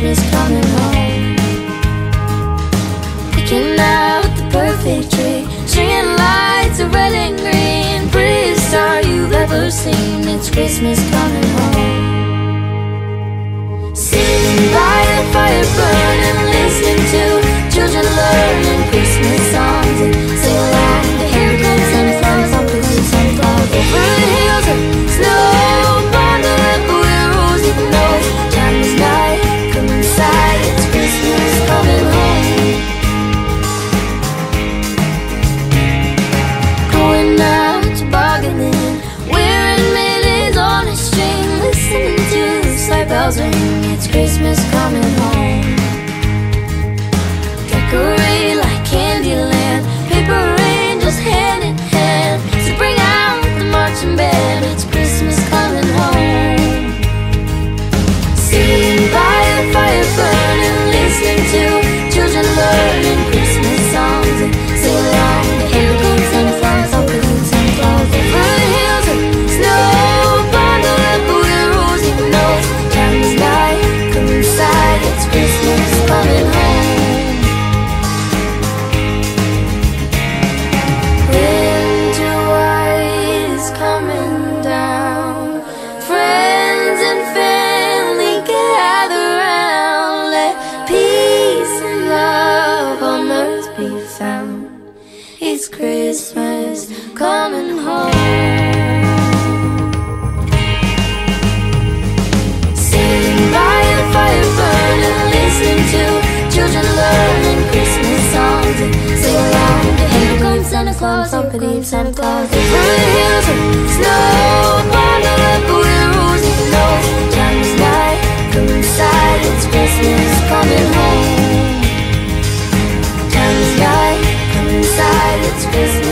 Christmas coming home. Picking out the perfect tree, stringing lights of red and green. Prettiest star you've ever seen. It's Christmas coming home. Sitting by the fire burning, listening to children learning Christmas songs and sing along to Here Comes Santa Claus, pumpkins and Santa Claus. Over the hills of snow, bundled up with rosy nose. Time is night, come inside, it's Christmas coming home. Going out to bargaining, wearing mittens on a string, listening to the sleigh bells ring. It's Christmas coming home. Decorate like Candyland, paper angels hand in hand. So bring out the marching band. It's Christmas coming home. Sitting by the fire burning, listening to children learning Christmas songs and sing along to Here Comes Santa Claus, pumpkins and Santa Claus. Over the hills of snow, bundled up with rosy nose. Time is night, come inside, it's Christmas coming home. Winter white is coming down, friends and family gather round. Let peace and love on earth be found. It's Christmas coming home. Sitting by the fire burning, listening to children learning Christmas songs and sing along to Here Comes Santa Claus, pumpkins Santa Claus. Over the hills of snow, bundled up with rosy nose. Time is night, come inside, it's Christmas coming home. Time is night, come inside, it's Christmas.